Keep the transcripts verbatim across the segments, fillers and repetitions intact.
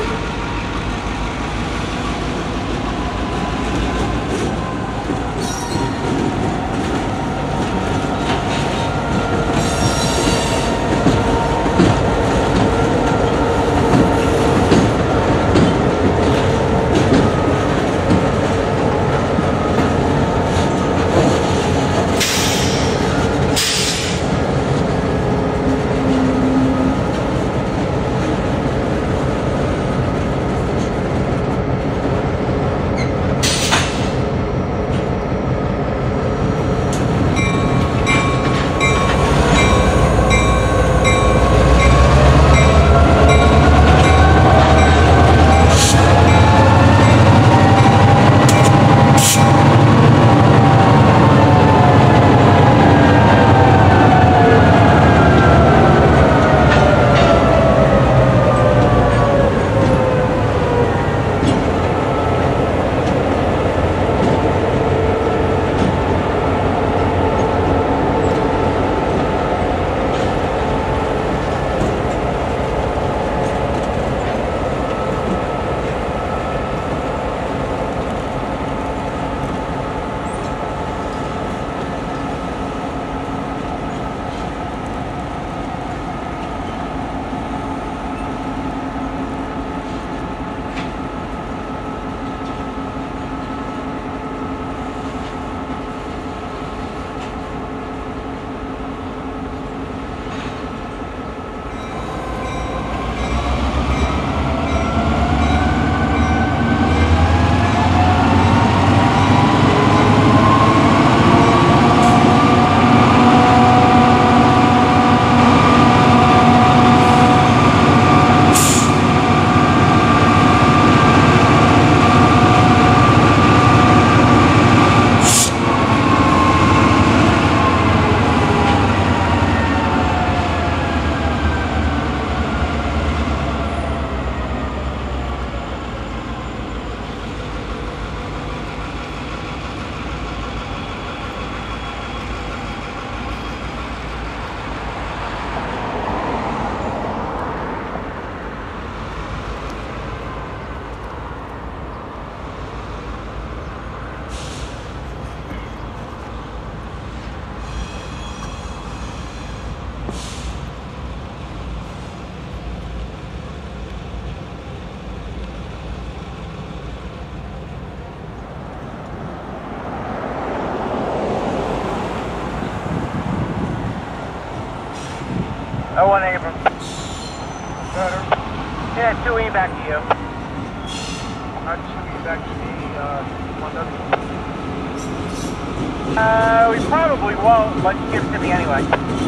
oh one Abrams. Yeah, two E back to you. Uh, two E back to me, uh, one W. Uh, we probably won't, but you give it to me anyway.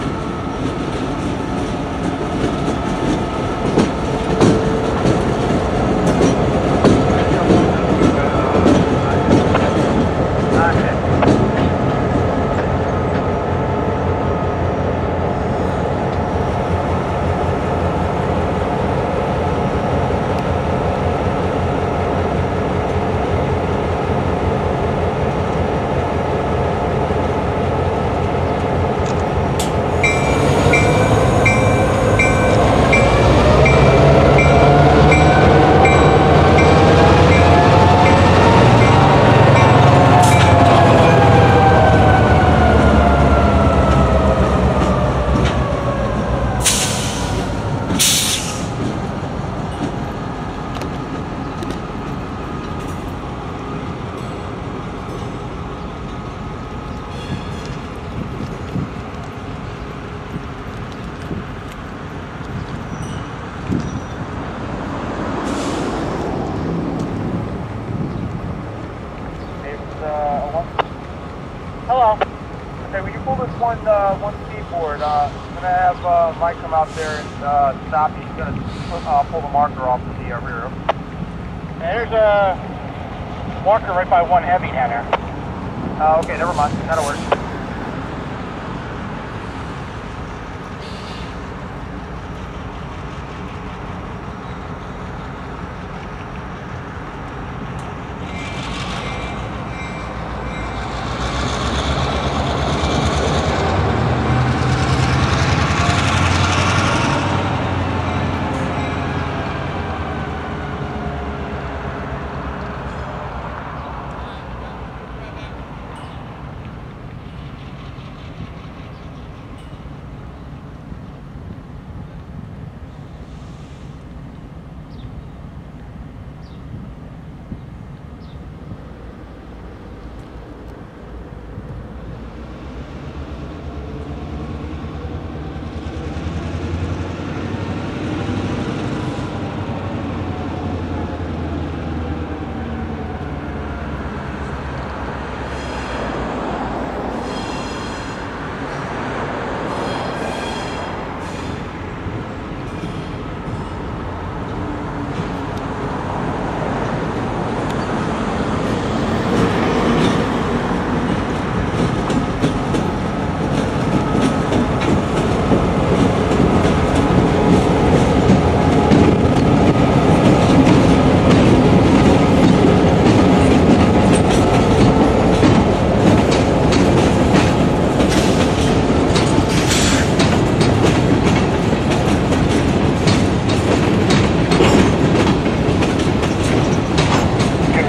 Hello. Okay, will you pull this one uh, one speed board? Uh, I'm gonna have uh, Mike come out there and uh, stop you. He's gonna uh, pull the marker off of the uh, rear. And there's a marker right by one heavy down there. Uh, okay, never mind. That'll work.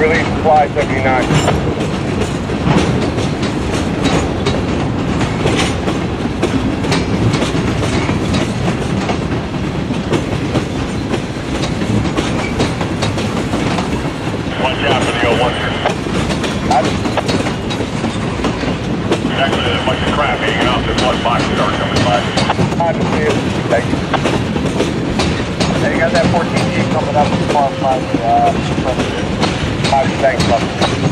release fly seventy-nine. Watch out for the oh one here. There's actually a bunch of crap hanging off this one box car coming by. I just see it. Thank you. Hey, you got that fourteen G coming up as far as my, uh, thanks, bud.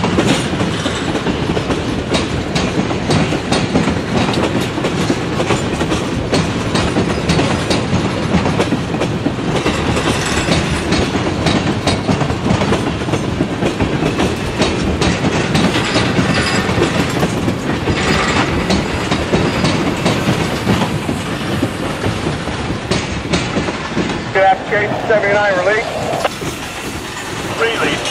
Good application, seventy-nine release. Release.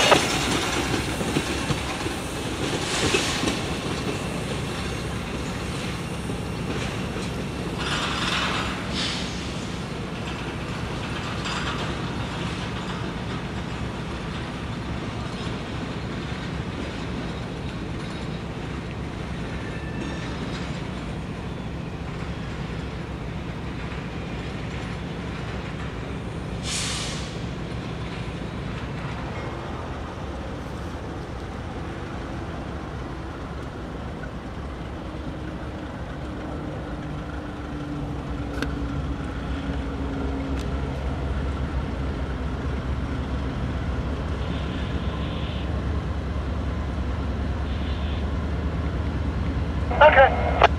Okay.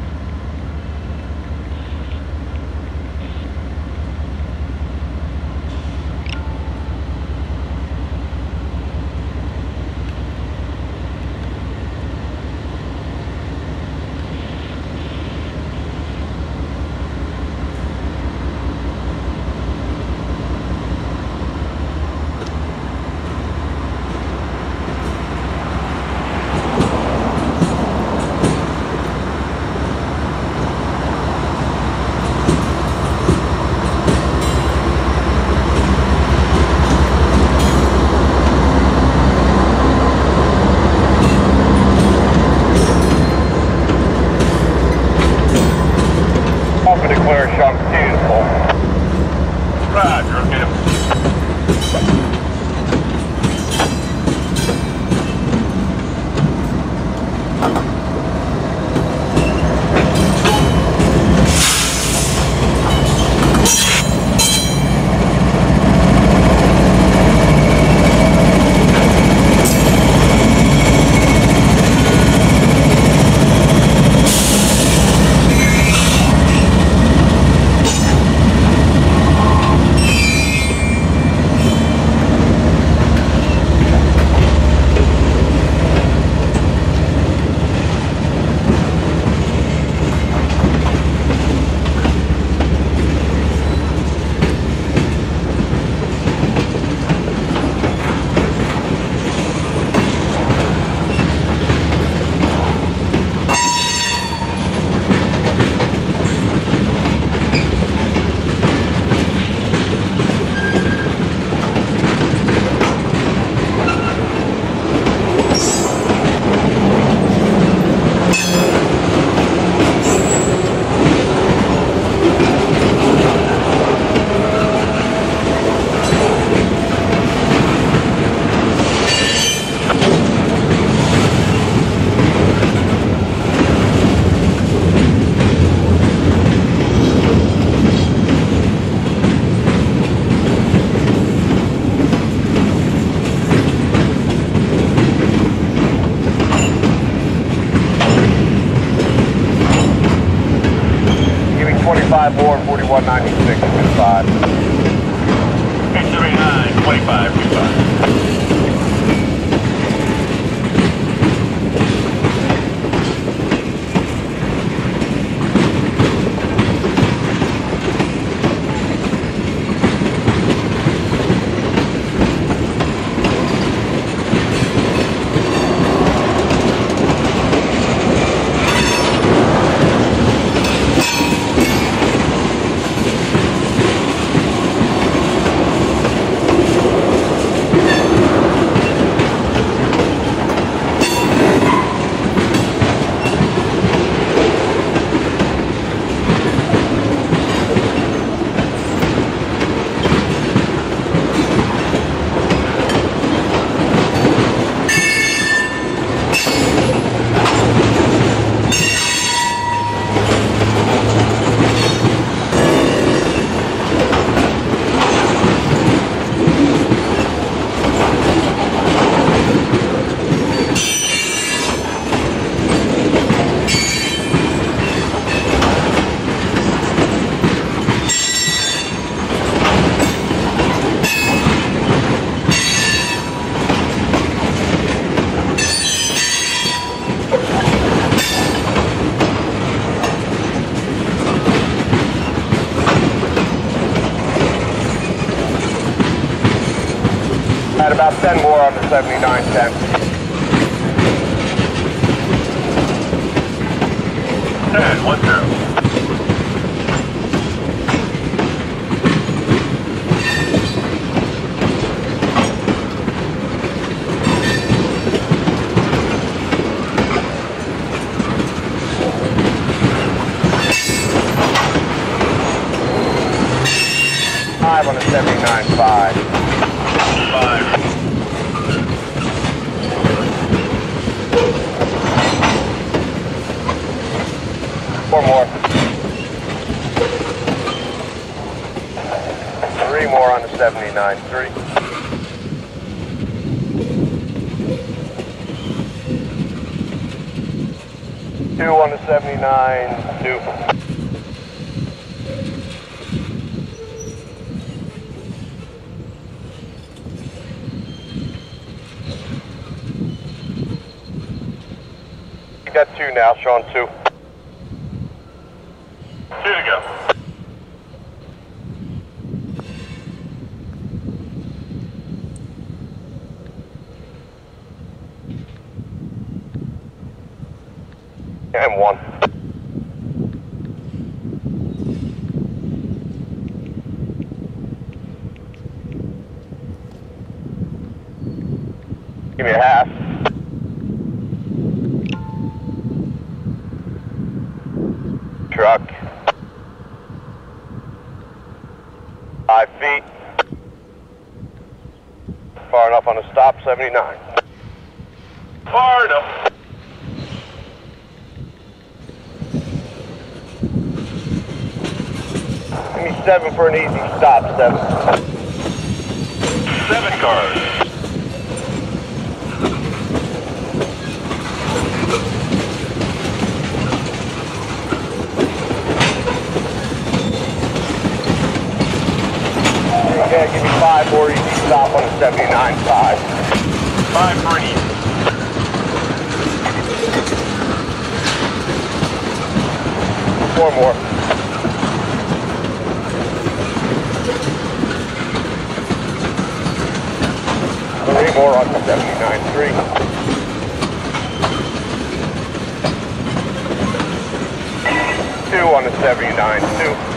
Open declare Sean two full. Roger, get him. twenty-five more, forty-one ninety-six, five. eight seventy-nine, twenty-five, two five. Add about ten more on the seventy-nine ten. ten, one zero. Five on the seventy-nine five. Five. Four more. Three more on the seventy-nine three. Two on the seventy-nine two. You got two now, Sean, two. Two to go. And one. Give me a half. Truck. Five feet. Far enough on the stop, seventy-nine. Far enough. Give me seven for an easy stop, seven. Seven cars. Okay, give me five more easy stop on the seventy-nine five. Five for an easy. Four more. Three more on the seventy-nine three. Two on the seventy-nine two.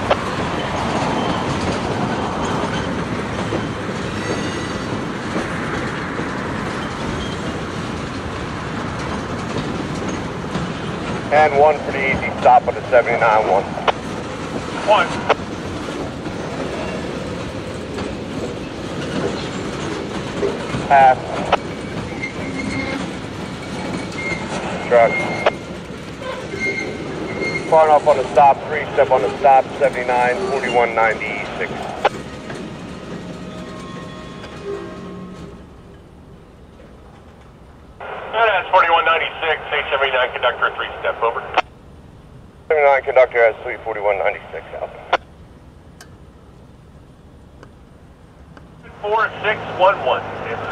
And one for the easy stop on the seventy-nine one. One. Half. Truck. Far enough on the stop, three step on the stop, seventy-nine, forty-one ninety-six. That's forty-one ninety-six, eight seventy-nine conductor, three step over. seventy-nine conductor has three forty-one ninety-six out. Four six one one.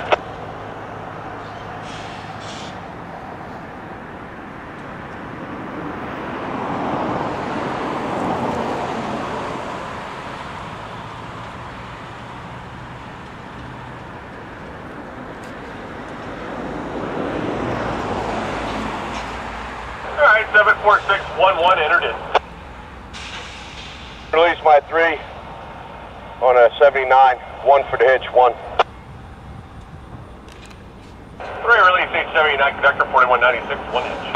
All right, seven four six one one entered in. Release my three on a seventy-nine, one for the hitch, one. Three release eight seventy-nine conductor, forty-one ninety-six, one inch.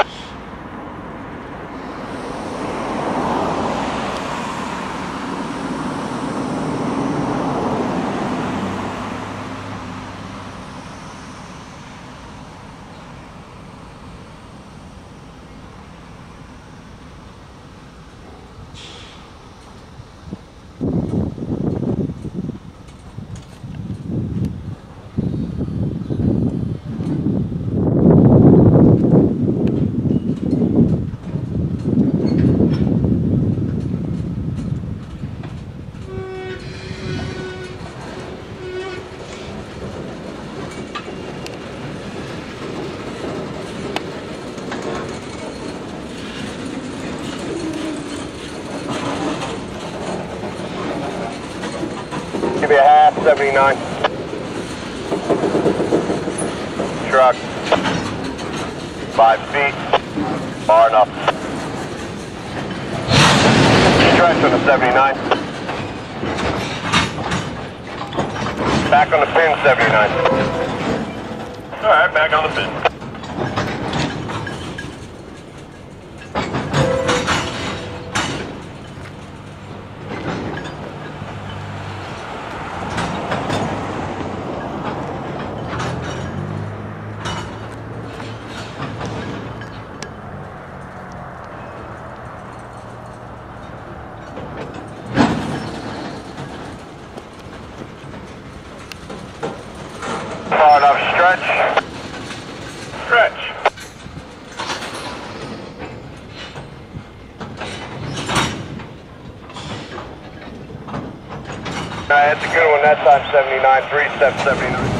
Give me a half, seventy-nine. truck. Five feet. Far enough. Stretch on the seventy-nine. Back on the pin, seventy-nine. Alright, back on the pin. Far enough, stretch. Stretch. Alright, that's a good one that time, seventy-nine, three step seventy-nine.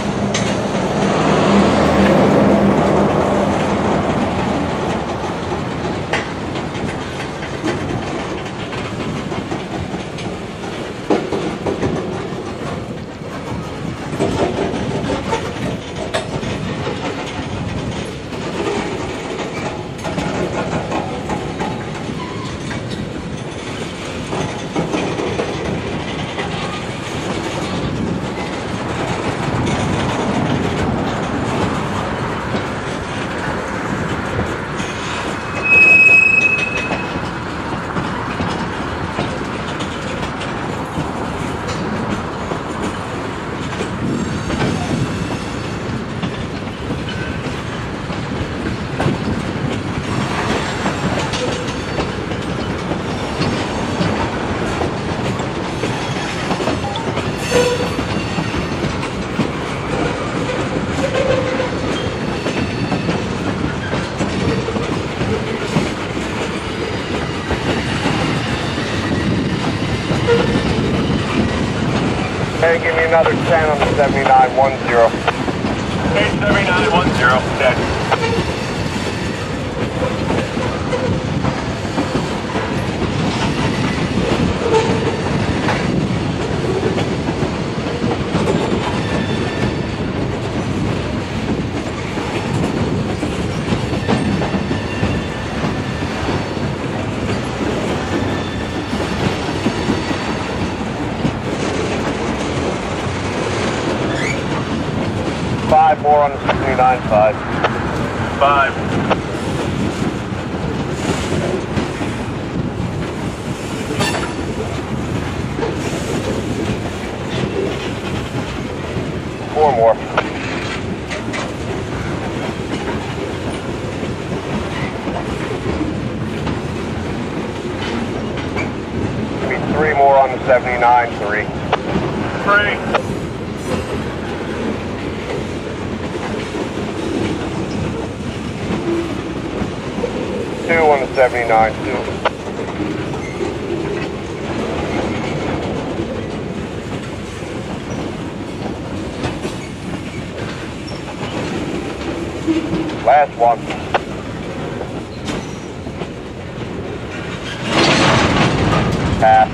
Hey, give me another ten on the seventy-nine one zero. Hey, seventy-nine one zero, dead. Five more on the seventy-nine five. Five. Four more. Maybe three more on the seventy-nine, three. Three. Two on the seventy-nine, two. Last one. Half.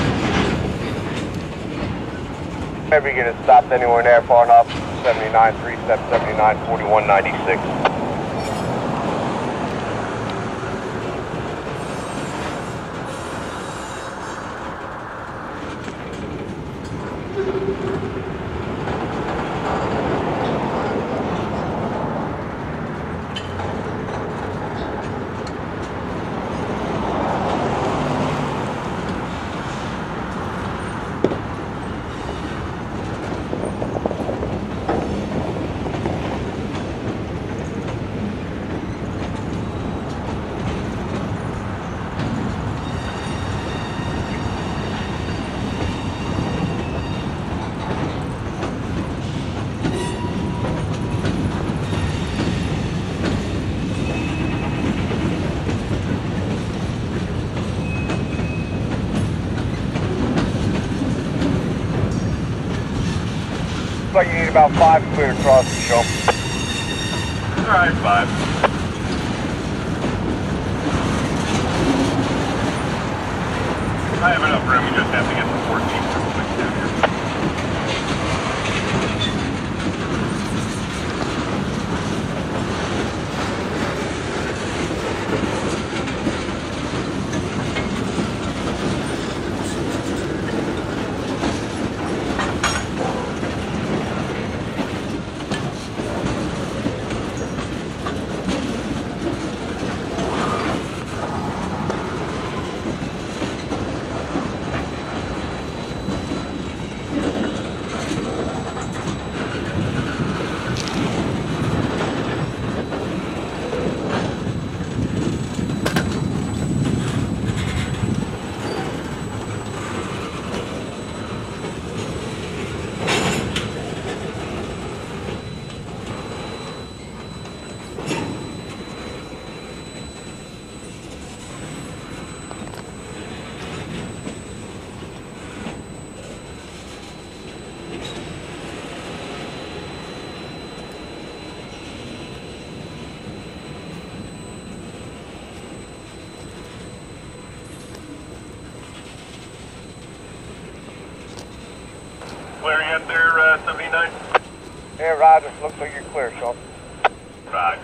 Never get it stopped anywhere near far enough. seventy-nine, three step seventy-nine, forty-one ninety-six. Looks like you need about five clear across the show. Alright, five. I have enough room, we just have to get the fourteen real quick down here. Clearing up there, uh, seventy-nine? Yeah, Roger. Looks like you're clear, Sean. Right.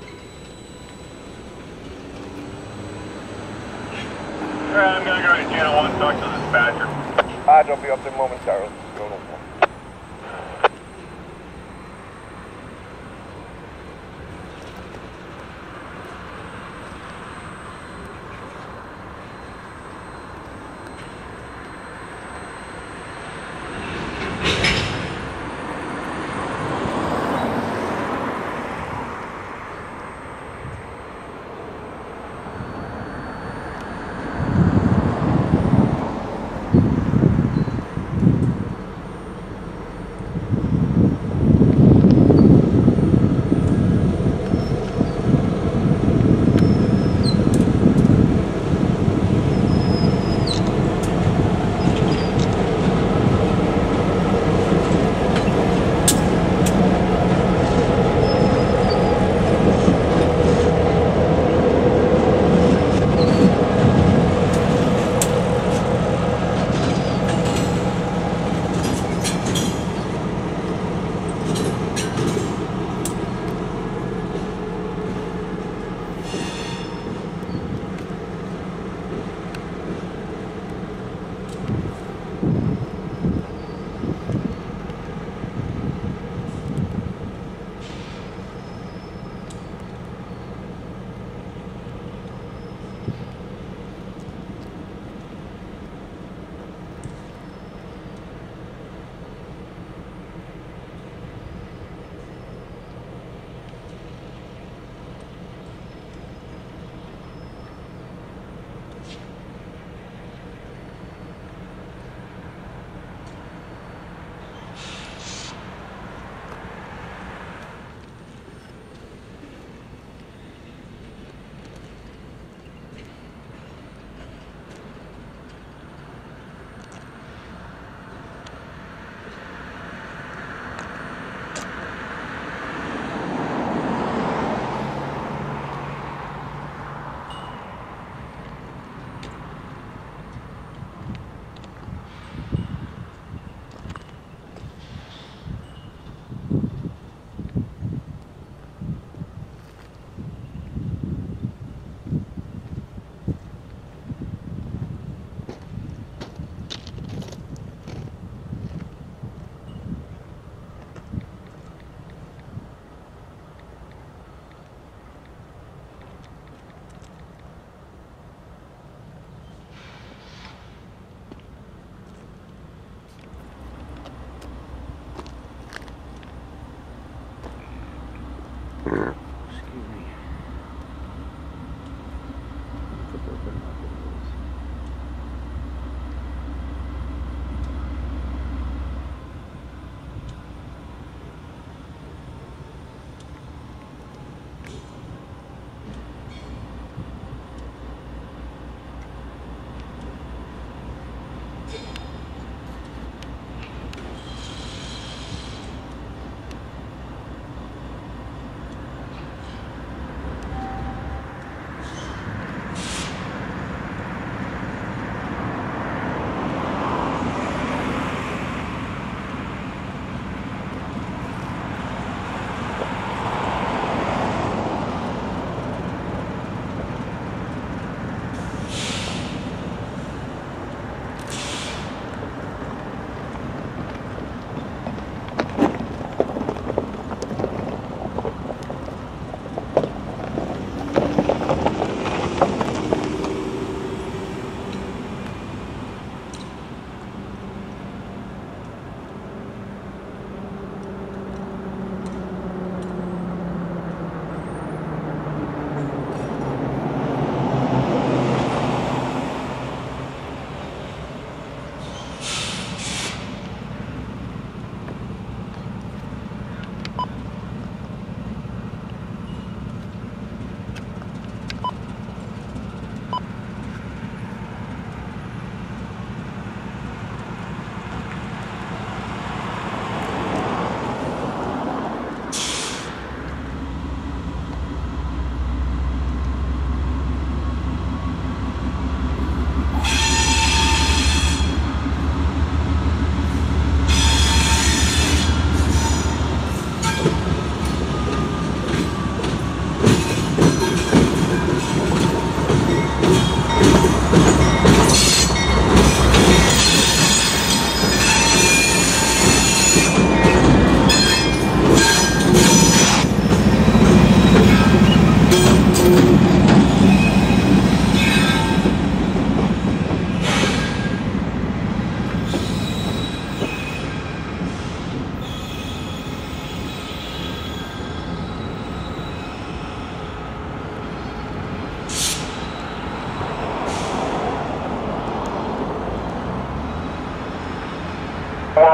Alright, I'm gonna go to channel one, talk to the dispatcher. Roger, I'll be up there momentarily. Go to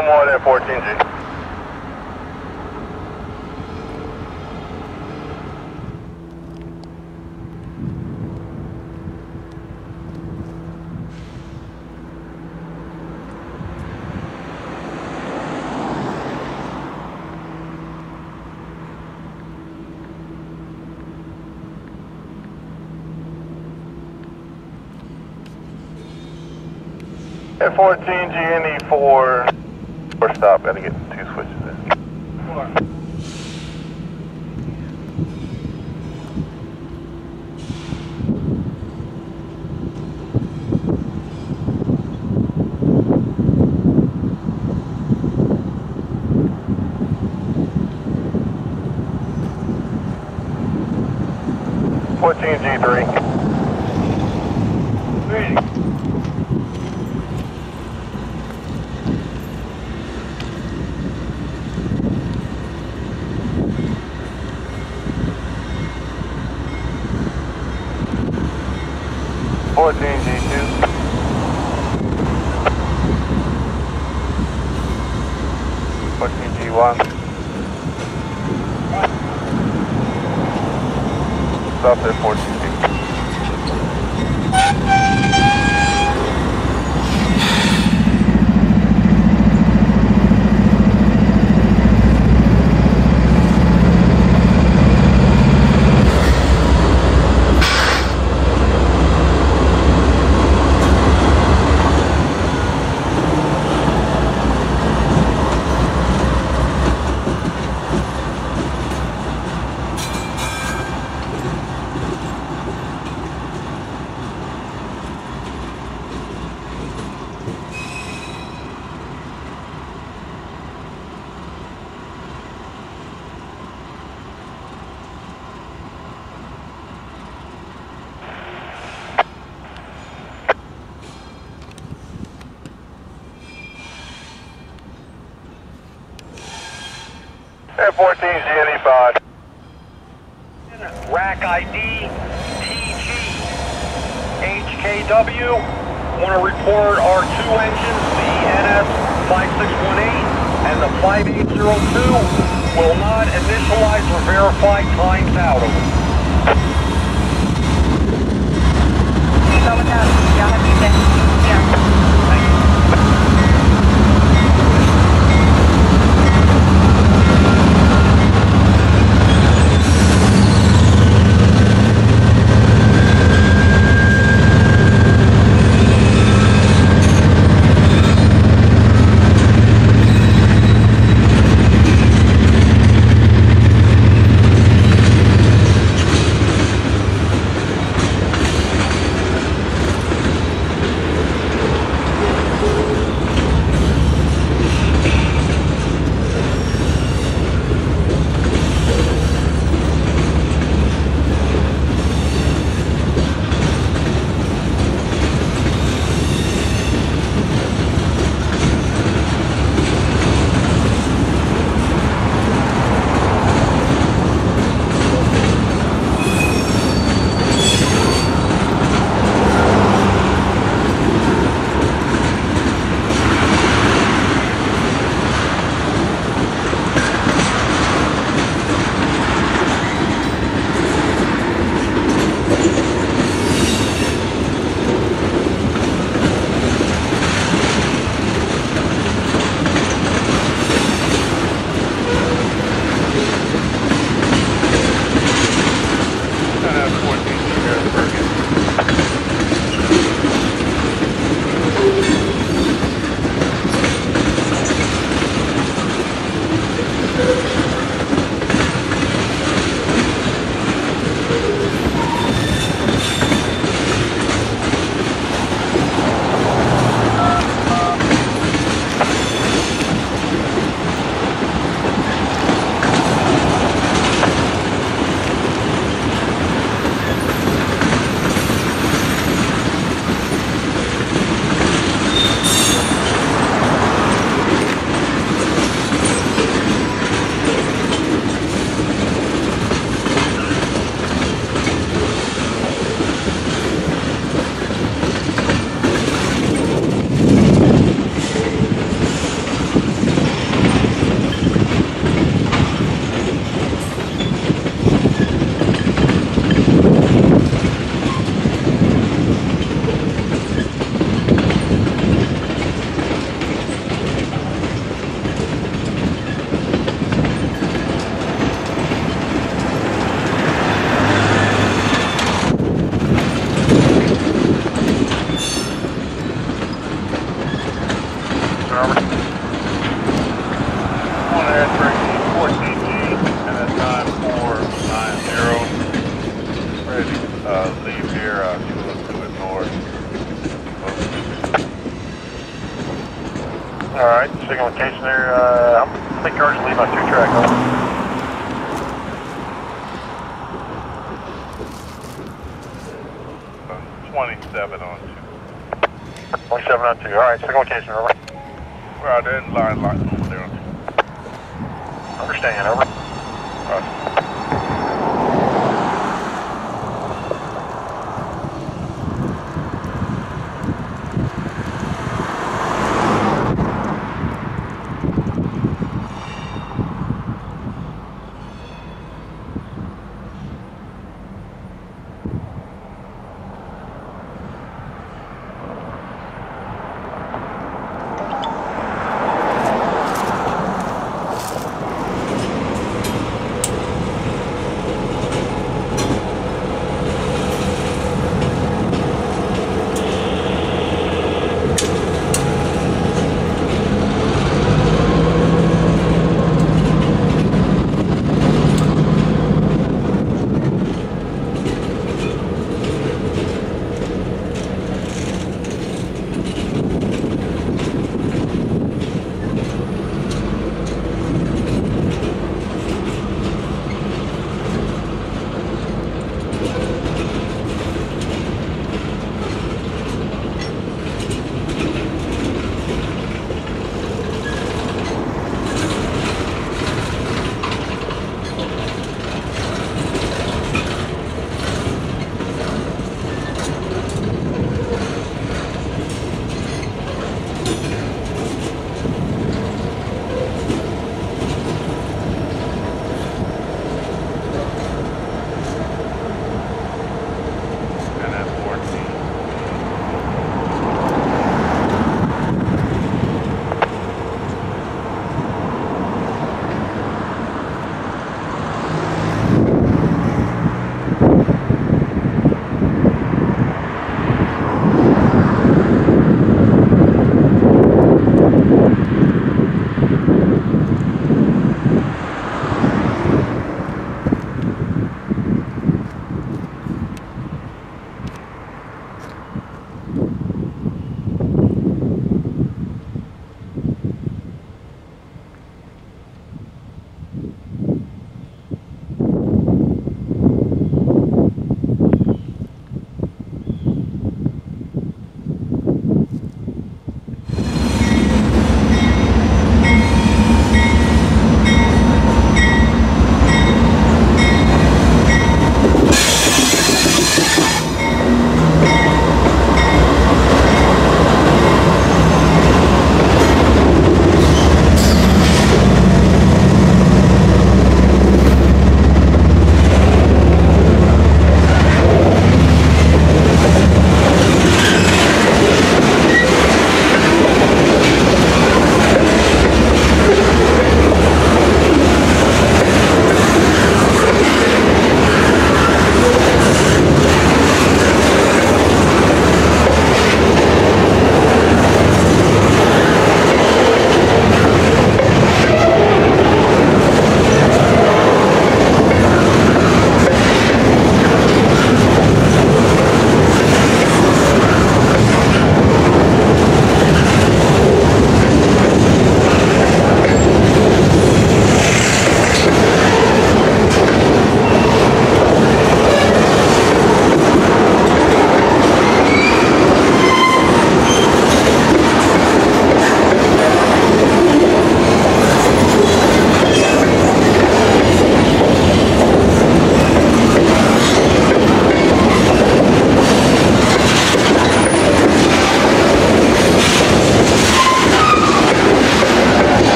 one more at fourteen G. At fourteen G N E four, four stop, gotta get two switches in. Four. fourteen G three. Three. fourteen G two. fourteen G one. Stop there, fourteen G. At fourteen G N E five. Rack I D T G H K W. Want to report our two engines, the N S five six one eight and the five eight zero two, will not initialize or verify times out of them. Single location there. Uh, I think cars leave on two track. twenty-seven on two. twenty-seven on two. Alright, single location, over. We're out there in line, line over there on two. Understand, over. Roger.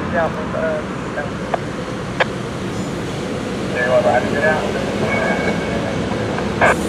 get down from uh, down. Anyone ready to get out?